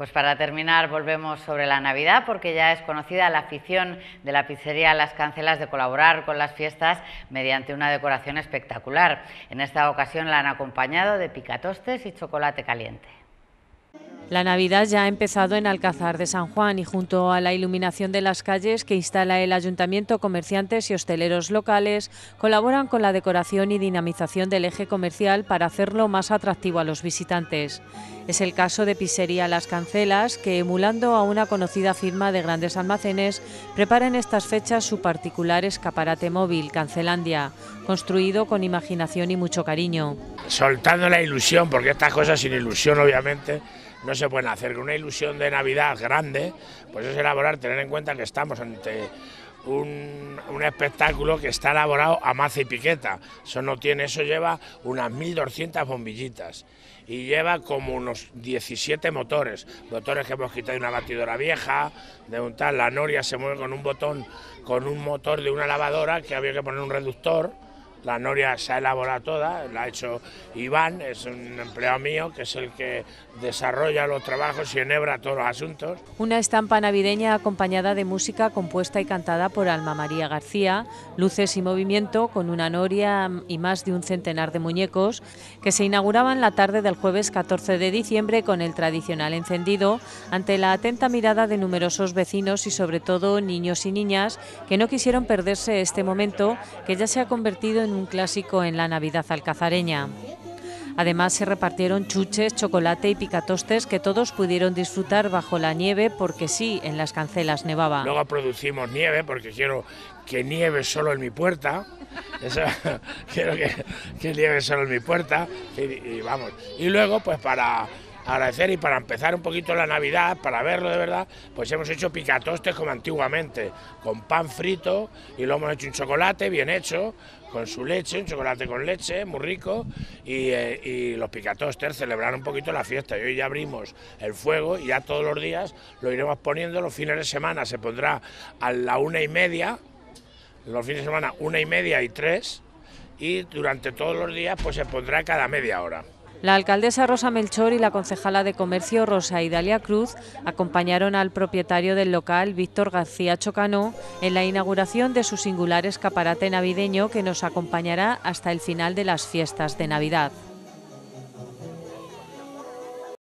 Pues para terminar volvemos sobre la Navidad, porque ya es conocida la afición de la pizzería Las Cancelas de colaborar con las fiestas mediante una decoración espectacular. En esta ocasión la han acompañado de picatostes y chocolate caliente. La Navidad ya ha empezado en Alcázar de San Juan y junto a la iluminación de las calles que instala el Ayuntamiento, comerciantes y hosteleros locales colaboran con la decoración y dinamización del eje comercial para hacerlo más atractivo a los visitantes. Es el caso de Pizzería Las Cancelas, que emulando a una conocida firma de grandes almacenes, prepara en estas fechas su particular escaparate móvil, Cancelandia, construido con imaginación y mucho cariño. Soltando la ilusión, porque estas cosas sin ilusión obviamente no se pueden hacer. Con una ilusión de Navidad grande, pues es elaborar, tener en cuenta que estamos ante un espectáculo que está elaborado a maza y piqueta. Eso lleva unas 1200 bombillitas y lleva como unos 17 motores que hemos quitado de una batidora vieja, de un tal. La noria se mueve con un botón, con un motor de una lavadora que había que poner un reductor. La noria se ha elaborado toda, la ha hecho Iván, es un empleado mío que es el que desarrolla los trabajos y enhebra todos los asuntos. Una estampa navideña acompañada de música compuesta y cantada por Alma María García, luces y movimiento con una noria y más de un centenar de muñecos que se inauguraban la tarde del jueves 14 de diciembre con el tradicional encendido ante la atenta mirada de numerosos vecinos y sobre todo niños y niñas que no quisieron perderse este momento que ya se ha convertido en un clásico en la Navidad alcazareña. Además se repartieron chuches, chocolate y picatostes que todos pudieron disfrutar bajo la nieve porque sí, en Las Cancelas nevaba. Luego producimos nieve porque quiero que nieve solo en mi puerta. Eso, quiero que nieve solo en mi puerta y vamos. Y luego pues para agradecer y para empezar un poquito la Navidad, para verlo de verdad, pues hemos hecho picatostes como antiguamente, con pan frito y lo hemos hecho un chocolate bien hecho, con su leche, un chocolate con leche, muy rico, y los picatostes, celebrar un poquito la fiesta. Y hoy ya abrimos el fuego y ya todos los días lo iremos poniendo, los fines de semana se pondrá a la 1:30, los fines de semana 1:30 y 3, y durante todos los días pues se pondrá cada media hora. La alcaldesa Rosa Melchor y la concejala de Comercio Rosa Idalia Cruz acompañaron al propietario del local, Víctor García Chocano, en la inauguración de su singular escaparate navideño que nos acompañará hasta el final de las fiestas de Navidad.